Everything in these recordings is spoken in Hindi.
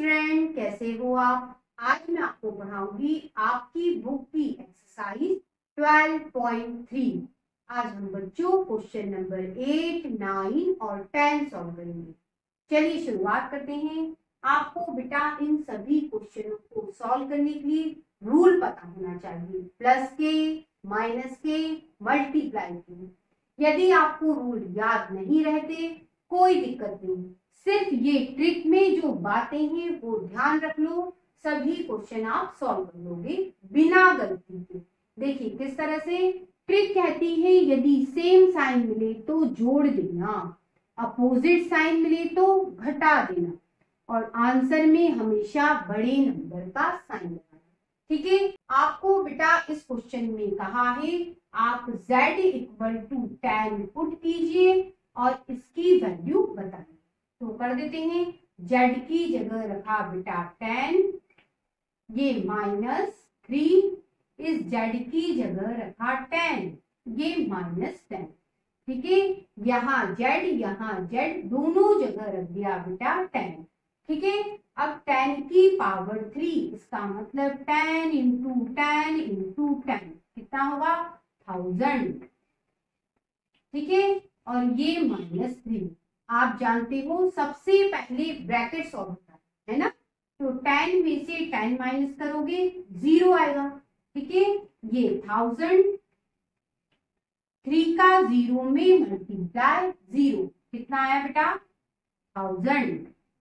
स्टूडेंट, कैसे हो आप। आज मैं आपको पढ़ाऊंगी आपकी बुक की एक्सरसाइज 12.3। आज हम बच्चों क्वेश्चन नंबर 8, 9 और 10 सॉल्व करेंगे। चलिए शुरुआत करते हैं। आपको बेटा इन सभी क्वेश्चनों को सॉल्व करने के लिए रूल पता होना चाहिए, प्लस के, माइनस के, मल्टीप्लाई के। यदि आपको रूल याद नहीं रहते कोई दिक्कत नहीं, सिर्फ ये ट्रिक में जो बातें हैं वो ध्यान रख लो, सभी क्वेश्चन आप सॉल्व कर लोगे बिना गलती के। देखिए किस तरह से ट्रिक कहती है, यदि सेम साइन मिले तो जोड़ देना, अपोजिट साइन मिले तो घटा देना, और आंसर में हमेशा बड़े नंबर का साइन लगाना। ठीक है, आपको बेटा इस क्वेश्चन में कहा है आप z इक्वल टू 10 पुट कीजिए और इसकी वैल्यू बताइए। तो कर देते हैं, z की जगह रखा बेटा 10, ये -3, इस z की जगह रखा 10, ये -10। ठीक है, यहाँ z दोनों जगह रख दिया बेटा 10। ठीक है, अब 10 की पावर 3, इसका मतलब 10 इंटू 10 इंटू 10 कितना होगा 1000। ठीक है, और ये -3 आप जानते हो सबसे पहले ब्रैकेट सॉल्व होता है ना, तो 10 में से 10 माइनस करोगे 0 आएगा। ठीक है, ये 1000, 3 का 0 में मल्टीप्लाई 0 कितना आया बेटा 1000।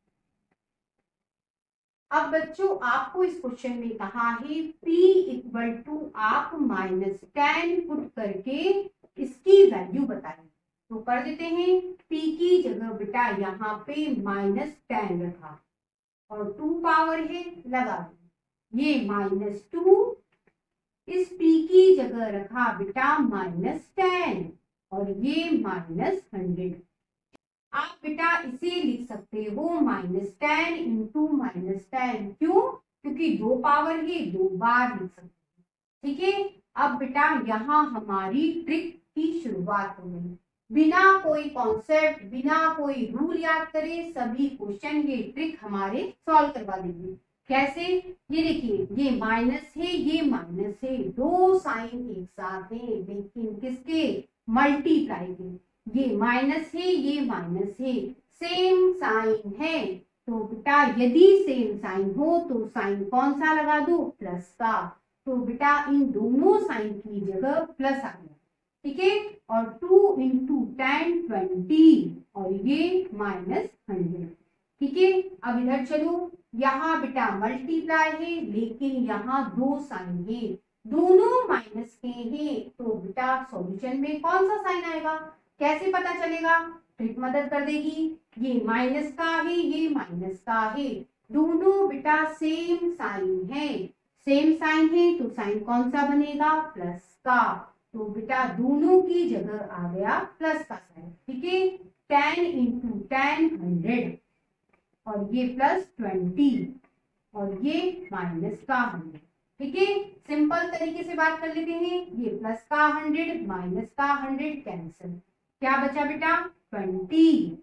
अब बच्चों आपको इस क्वेश्चन में कहा है p इक्वल टू आप -10 पुट करके इसकी वैल्यू बताएं। तो कर देते हैं, p की जगह बेटा यहाँ पे -10 रखा और 2 पावर है लगा दो, ये -2, इस p की जगह रखा बेटा -10 और ये -100। आप बेटा इसे लिख सकते हो -10 इंटू -10, क्यों? क्योंकि 2 पावर है, 2 बार लिख सकते हो। ठीक है, अब बेटा यहाँ हमारी ट्रिक की शुरुआत हो गई। बिना कोई कॉन्सेप्ट, बिना कोई रूल याद करे सभी क्वेश्चन ये ट्रिक हमारे सॉल्व करवा देंगे। कैसे? ये देखिए, ये माइनस है, ये माइनस है, दो साइन एक साथ है, लेकिन किसके? मल्टीप्लाई के। ये माइनस है, ये माइनस है, सेम साइन है, तो बेटा यदि सेम साइन हो तो साइन कौन सा लगा दो? प्लस का। तो बेटा इन दोनों साइन की जगह प्लस आ गया। ठीक है, और 2 इंटू 10 20 और ये -100। ठीक है, अब इधर चलो, यहाँ बेटा मल्टीप्लाई है लेकिन यहाँ दो साइन है, दोनों माइनस के हैं, तो बेटा सॉल्यूशन में कौन सा साइन आएगा? कैसे पता चलेगा? ट्रिक मदद कर देगी। ये माइनस का है, ये माइनस का है, दोनों बेटा सेम साइन है, सेम साइन है तो साइन कौन सा बनेगा? प्लस का। तो बेटा दोनों की जगह आ गया प्लस का साइन। ठीक है, 10 इंटू 10 100 और ये +20 और ये माइनस का 100। ठीक है, सिंपल तरीके से बात कर लेते हैं, ये प्लस का 100 माइनस का 100 कैंसिल, क्या बचा बेटा 20।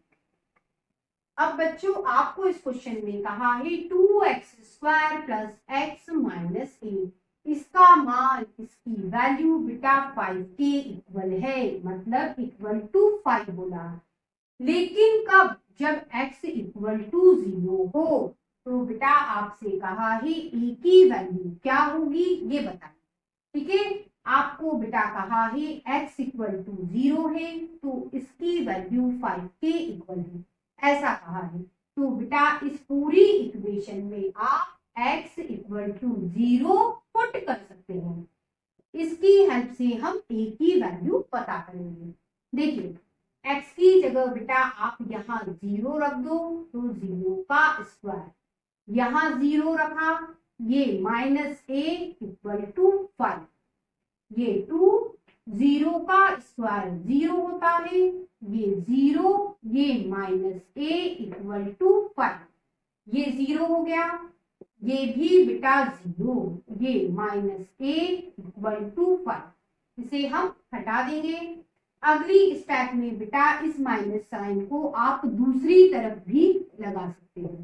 अब बच्चों आपको इस क्वेश्चन में कहा है 2x² + x - a, इसका मान, इसकी वैल्यू बेटा 5 के इक्वल है, मतलब इक्वल टू 5 बोला। लेकिन कब? जब x इक्वल टू 0 हो। तो बेटा आपसे कहा है a की वैल्यू क्या होगी ये बताएं। ठीक है, आपको बेटा कहा है x इक्वल टू 0 है तो इसकी वैल्यू 5 के इक्वल है, ऐसा कहा है। तो बेटा इस पूरी इक्वेशन में आप x इक्वल टू 0 पुट कर सकते हैं। इसकी हेल्प से हम a की वैल्यू पता करेंगे। देखिए, x की जगह बेटा आप यहाँ 0 रख दो, तो 0 का स्क्वायर, यहाँ 0 रखा, ये -a इक्वल टू 5, ये 2, 0 का स्क्वायर 0 होता है, ये 0, ये -a इक्वल टू 5, ये 0 हो गया, ये भी बेटा 0, ये -a इक्वल टू 5, इसे हम हटा देंगे। अगली स्टेप में बेटा इस माइनस साइन को आप दूसरी तरफ भी लगा सकते हो।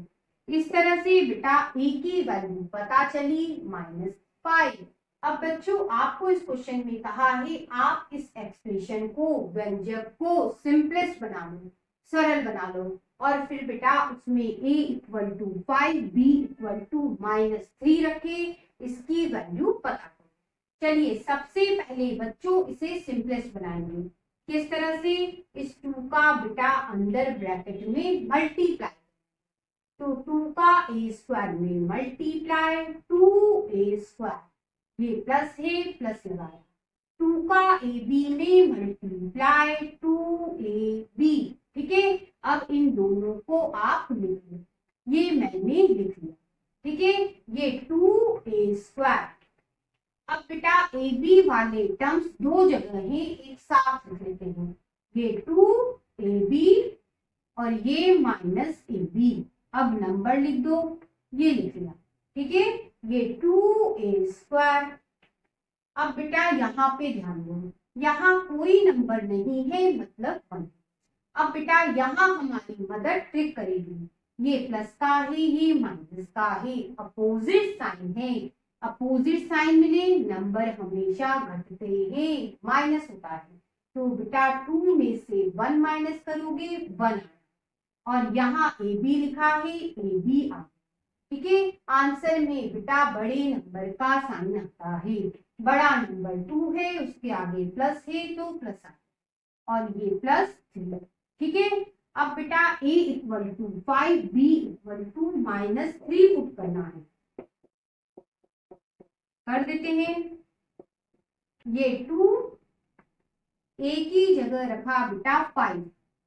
इस तरह से बेटा ए की वैल्यू पता चली -5। अब बच्चों आपको इस क्वेश्चन में कहा है आप इस एक्सप्रेशन को, व्यंजक को सिंपलेस्ट बना लो, सरल बना लो, और फिर बेटा उसमें a equal to 5, b equal to -3 रखे, इसकी वैल्यू पता करो। चलिए सबसे पहले बच्चों इसे सिंपलेस्ट बनाएंगे। किस तरह से? इस 2 का बेटा अंदर ब्रैकेट में मल्टीप्लाई, तो 2 का a स्क्वायर में मल्टीप्लाई 2a², ये प्लस है, प्लस लगाया, 2 का ab में मल्टीप्लाई 2ab। ठीक है, अब इन दोनों को आप लिख लो, ये मैंने लिख लिया। ठीक है, ये 2a²। अब बेटा ए बी वाले टर्म्स दो जगह हैं, एक साथ लिख लेते हैं, ये 2ab और ये -ab। अब नंबर लिख दो, ये लिख लिया। ठीक है, ये 2a²। अब बेटा यहाँ पे ध्यान दो, यहाँ कोई नंबर नहीं है, मतलब 1। अब बेटा यहाँ हमारी मदर ट्रिक करेगी, ये प्लस का है, ये माइनस का है, अपोजिट साइन है, अपोजिट साइन मिले नंबर हमेशा घटते हैं, माइनस होता है। तो बेटा 2 में से 1 माइनस करोगे 1, और यहाँ ए बी लिखा है, ए बी आ। ठीक है, आंसर में बेटा बड़े नंबर का साइन आता है, बड़ा नंबर 2 है, उसके आगे प्लस है तो प्लस आ, और ये +3। ठीक है, अब बेटा a equal to 5, b equal to -3 put करना है, कर देते हैं। ये 2 a की जगह रखा बेटा 5,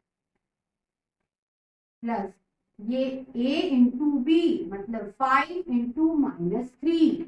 प्लस ये a इंटू बी मतलब 5 इंटू -3,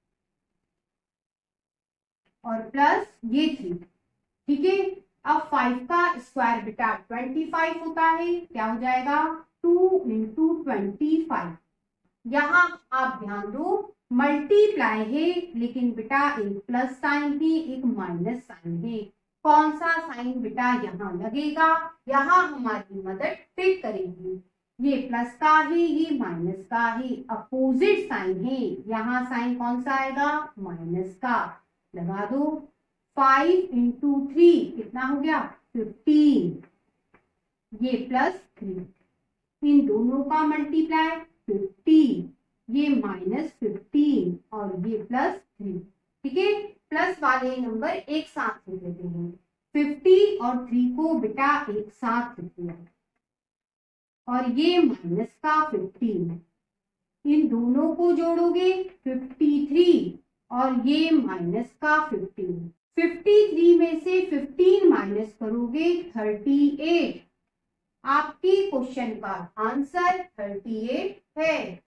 और प्लस ये 3। ठीक है, अब 5 का स्क्वायर बेटा 25 होता है, क्या हो जाएगा 2 इंटू 25। यहाँ आप ध्यान दो मल्टीप्लाई है, लेकिन बेटा एक प्लस साइन है, एक माइनस साइन है, कौन सा साइन बेटा यहाँ लगेगा? यहाँ हमारी मदद ट्रिक करेगी, ये प्लस का है, ये माइनस का है, अपोजिट साइन है, यहाँ साइन कौन सा आएगा? माइनस का। लगा दो, 5 इंटू 3 कितना हो गया? 15, ये +3, इन दोनों का मल्टीप्लाई 50, ये -15 और ये +3। ठीक है, प्लस वाले नंबर एक साथ लिख लेते हैं, 50 और 3 को बेटा एक साथ लिख लिया, और ये माइनस का 15, इन दोनों को जोड़ोगे 53, और ये माइनस का 15, 53 में से 15 माइनस करोगे 38। आपकी क्वेश्चन का आंसर 38 है।